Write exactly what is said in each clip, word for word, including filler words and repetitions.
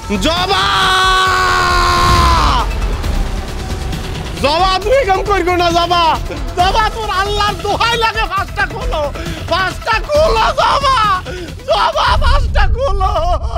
জবা জবা তুই কাম করবি না জবা জবা তোর আল্লাহর দোহাই লাগে পাঁচটা খোলো পাঁচটা খোলো জবা জবা পাঁচটা খোলো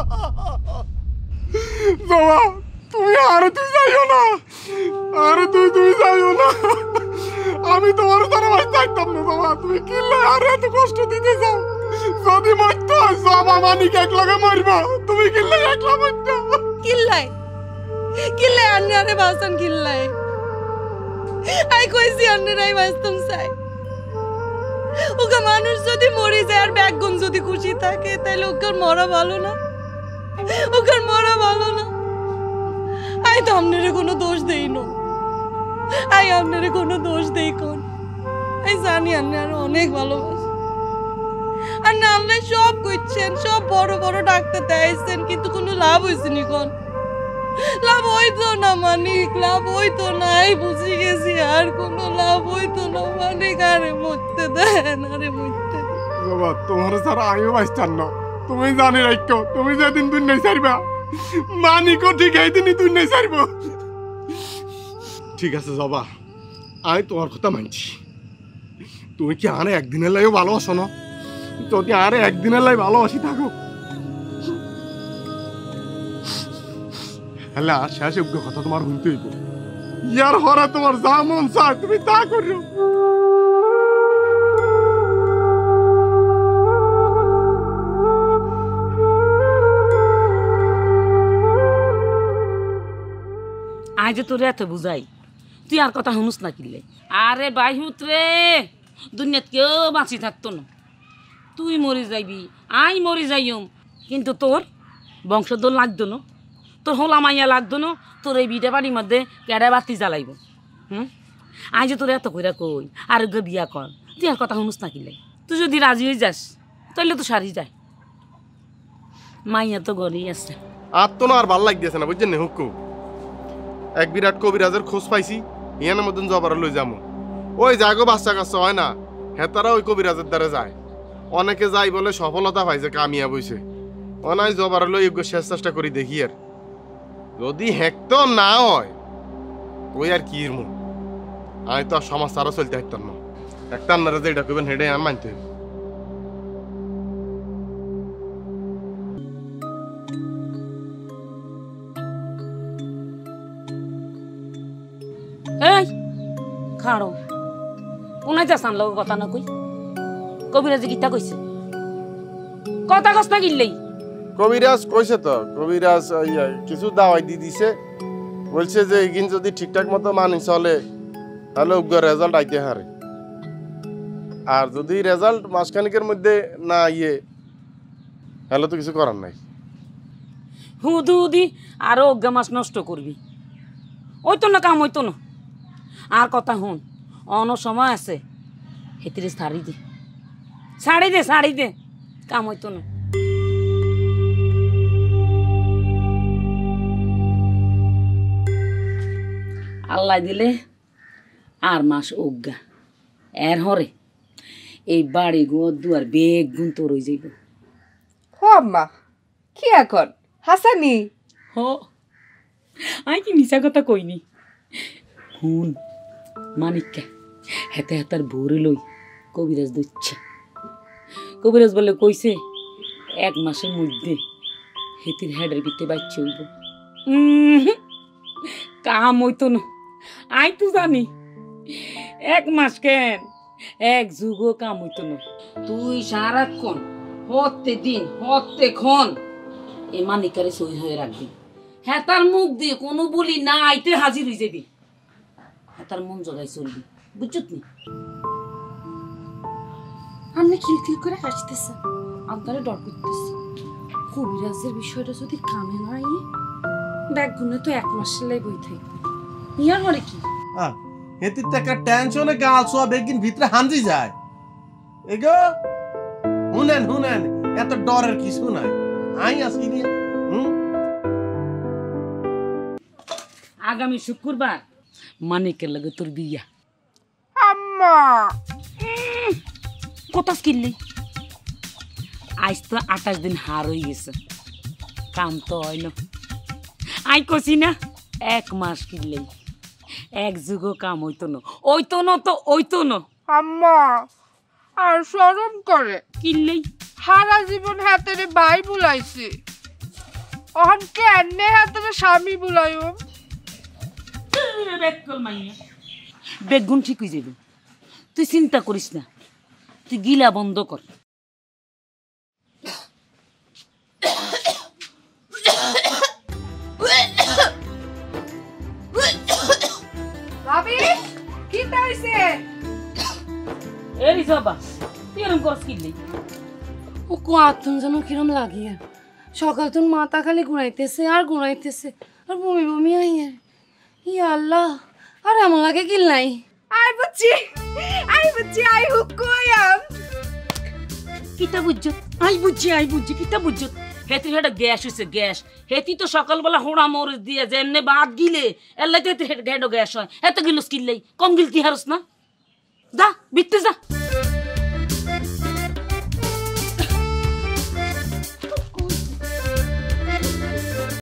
জবা তুমি আর তুই যাইও না আর তুই তুই যাইও না আমি তোমার দ্বারা ভাই চাইতাম না জবা তুমি কিল্লে আর এত কষ্ট দিতে যাও যদি মরতে হয় জবা মানিক এক লগে মরবা তুমি কিল্লে একলা মরতে কিল্লাই কিল্লাই আন্নারে বাসন কিল্লাই আই কইছি আন্নারাই বাস্তম চাই ওকে মানুষ যদি মরে যায় আর ব্যাগগুন যদি খুশি থাকে তাহলে ওকে মরা ভালো না ওকে মরা ভালো না আই তো আপনারে কোনো দোষ দেই না আই আপনারে কোনো দোষ দেই কোন আই জানি আন্নারে অনেক ভালোবাসি আর না আপনি সব করছেন সব বড় বড় ডাক্তার দেখাইছেন কিন্তু কোনো লাভ হয়েছে নি কোন লাভ হইতো না মানিক লাভ হইতো না এই বুঝে গেছি আর কোনো লাভ হইতো না মানিক আরে মরতে দেন আরে মরতে বাবা তোমার সারা আমিও বাঁচতাম না তুমি জানি রাখো তুমি যেদিন তুই নেই সারবা মানিকও ঠিক এই দিনই তুই নেই সারব ঠিক আছে জবা আমি তোমার কথা মানছি তুমি কি আরে একদিনের লাইও ভালোবাসো না যদি আরে একদিনের লাই ভালোবাসি থাকো হ্যাঁ আর শেষ যোগ্য কথা তোমার শুনতে হইব ইয়ার হরা তোমার যা মন চায় তুমি তা করো আজ যে তোরে এত বুঝাই তুই আর কথা শুনুস না কিনলে আরে বাইহুত রে দুনিয়াত কেউ বাঁচি থাকতো না তুই মরে যাইবি আই মরে যাইম কিন্তু তোর বংশধর লাগতো না তোর হোলা মাইয়া লাগতো না তোর এই বিটা বাড়ির মধ্যে কেডা বাতি জ্বালাইব হুম আই যে তোর এত কইরা কই আর গে বিয়া কর তুই আর কথা শুনুস না কিনলে তুই যদি রাজি হয়ে যাস তাহলে তো সারি যায় মাইয়া তো ঘরেই আছে আর তো না আর ভাল লাগতেছে না বুঝছেন হুক্কু এক বিরাট কবিরাজের খোঁজ পাইছি ইয়ানের মতন জবার লই যাবো ওই জাগো বাচ্চা কাচ্চা হয় না হেতারা ওই কবিরাজের দ্বারা যায় অনেকে যাই বলে সফলতা পাইছে কামিয়াব হইছে অনাই জবার লই যোগ্য শেষ চেষ্টা করি দেখি আর যদি হেক্ত না হয় ওই আর কি মন আমি তো আর সমাজ আরো চলতে হাঁটতাম না একটা আপনারা যেটা করবেন হেঁটে আমি মানতে হবে এই খাড়ো কোনায় যাস আনলো কথা না কই কবিরাজ গীতা কইছে কথা কষ্ট গিললেই কবিরাজ কইছে তো কবিরাজ কিছু দাওয়াই দি দিছে বলছে যে এগিন যদি ঠিকঠাক মতো মানি চলে তাহলে উগ্র রেজাল্ট আইতে হারে আর যদি রেজাল্ট মাসখানিকের মধ্যে না ইয়ে তাহলে তো কিছু করার নাই হুদু হুদি আরো অজ্ঞা মাস নষ্ট করবি ওই তো না কাম হইতো না আর কথা শুন অন সময় আছে হেতিরে ছাড়ি দে ছাড়ি দে ছাড়ি দে কাম হইতো না আল্লাহ দিলে আর মাস অজ্ঞা এর হরে এই বাড়ি ঘর দুয়ার বেগ গুণ তোর হয়ে যাইব হ আম্মা কি এখন হাসানি হ আমি কি মিশা কথা কইনি হুন মানিককে হেতে হেতার ভোরে লই কবিরাজ দিচ্ছে কবিরাজ বলে কইছে এক মাসের মধ্যে হেতির হেডের ভিতরে বাচ্চা হইব কাম হইতো না আই তো জানি এক মাস কেন এক যুগও কাম হইতো না তুই সারাক্ষণ হতে দিন হতে ক্ষণ এ মানিকারে সই হয়ে রাখবি হ্যাঁ তার মুখ দিয়ে কোনো বলি না আইতে হাজির হয়ে যাবি হ্যাঁ তার মন জগাই চলবি বুঝছত নি আপনি খিলখিল করে হাসতেছেন আপনারা ডর করতেছে কবিরাজের বিষয়টা যদি কামে না আই ব্যাগ গুনে তো এক মাস সেলাই বই থাকবে ইয়ার হরে কি হ্যাঁ হেতির তো একটা টেনশনে গাল সোয়া বেগিন ভিতরে হানজি যায় এগো হুনেন হুনেন এত ডরের কিছু নাই আই আসি নি হুম আগামী শুক্রবার মানিকের লাগে তোর বিয়া আম্মা কথা কিনলি আজ তো আঠাশ দিন হার হয়ে গেছে কাম তো হয় না আই কছি না এক মাস কিনলেই এক যুগ কাম হইতো না ওইতো না তো ওইতো না আম্মা আর শরম করে কিনলেই সারা জীবন হাতেরে ভাই বুলাইছি অহন কেনে হাতেরে স্বামী বুলাইও বেকল মাইয়া বেগুন ঠিক হয়ে যাবে তুই চিন্তা করিস না তুই গিলা বন্ধ কর ভাবি কি তাইছে এরি যাবা তুই এরকম করস কিনলেই ও কো আত্মন যেন কিরম লাগিয়ে সকাল তোর মাথা খালি ঘুরাইতেছে আর ঘুরাইতেছে আর বমি বমি আইয়ে ইয়া আল্লাহ আর এমন লাগে কি নাই আই বুঝছি আই বুঝছি আই হুকুয়াম কিতা বুঝছত আই বুঝছি আই বুঝছি কিতা বুঝছত হেতি হেটা গ্যাস হইছে গ্যাস হেতি তো সকালবেলা হোড়া মরিচ দিয়ে যে এমনি ভাত গিলে এল্লাই তো হেটা গ্যাস হয় এত গিলস কিনলেই কম গিলতি হারস না যা বিতে যা